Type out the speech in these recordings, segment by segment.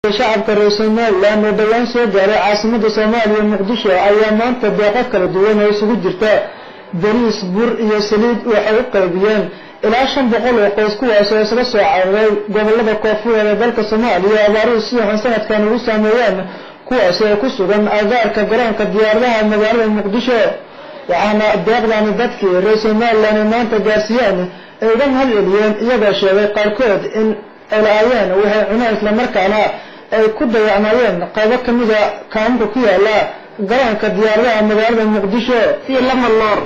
shacabka reer Soomaaliland oo dhawaan soo gaaray caasimada Soomaaliya Muqdisho ayaa maanta deeqo kala duwan oo isugu jirta bariis, bur iyo saliid waxay u qaybiyeen ilaa 500 oo qoys kuwaas oo isla soo caawiray gobolada koonfureed ee dalka Soomaaliya abaaro si sanadkan ugu saameeyeen kuwaas oo ku sugan agaarka garoonka diyaaradaha magaalada Muqdisho waxaana deeqdan dadkii reer Soomaaliland maanta gaarsiiyeen ay uga mahadceliyeen iyagoo sheegay qaarkood in ilaayeen waxay cunaan isla markaana ay ku dayacmayeen qaybo kamida kaamka ku yaala garoonka diyaaradaha magaalada Muqdisho si lama loor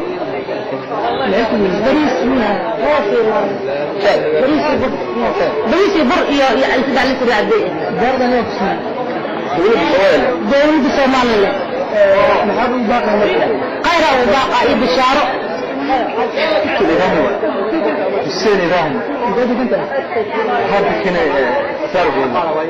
bariis bur iyo ay sida la tiraahday deeqdan oo kusma dawladda Soomaaliland maxaa u baaqay qayra u baaqay bishaaro السنة راهم هذا كنا سرقوا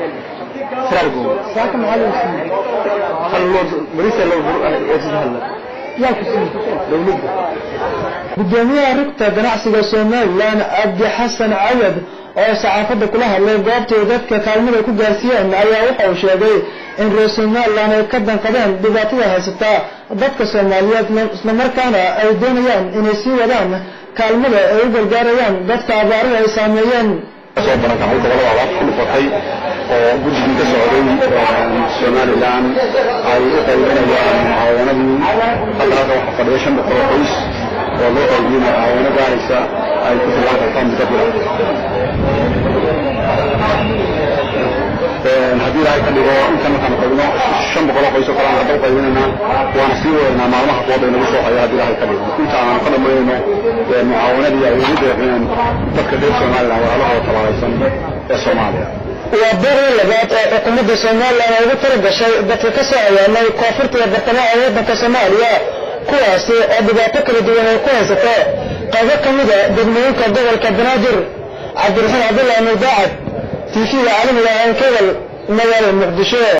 ساكن على السنة خلوا مريسة لو يتسهل يا كسي لو نبدأ بالجميع ركبة بنعسك Soomaaliland عبد حسن عيد oo saxaafada kula hadlay goobta dadka kaalmada ku gaarsiiyeen ayaa wuxuu sheegay in reer Soomaaliland ay ka danqadeen dhibaatada haysata dadka Soomaaliyeed isla markaana ay doonayaan inay sii wadaan kaalmada ay u gargaarayaan dadka abaaraha ay saameeyeen soo barakacay gobolada abaarta ku dhufatay oo guddiga ka socday Soomaaliland ay u qaybinayaan mucaawanadii halkaas waxa fadhiya 500 qoys oo loo qaybiyay mucaawano gaaraysa ay ku filan kartaan muddo haddii ay ka dhigo intan waxaan qaybino 500 qoys oo kale aan qaybinayna waan sii wadnaa maalmaha qooda inagu soo haya haddii ay ka dhigo inta aan ka dhameeyno mucaawanadii ay ugu deeqeen dadka reer Soomaaliland walaalahooda tabaaysan ee Soomaaliya وبرر لبعض حكومة Soomaaliland ugu talagashay dadka ka soo ayaanay koonfurta bartamaha waddanka Soomaaliya kuwaasi oo dhibaato kala duwan ay ku haysato qaybo kamida degmooyinka gobolka Banaadir Cabdiraxmaan Abdullahi Nudaacad TV caalamiga ah ee magaalada Muqdisho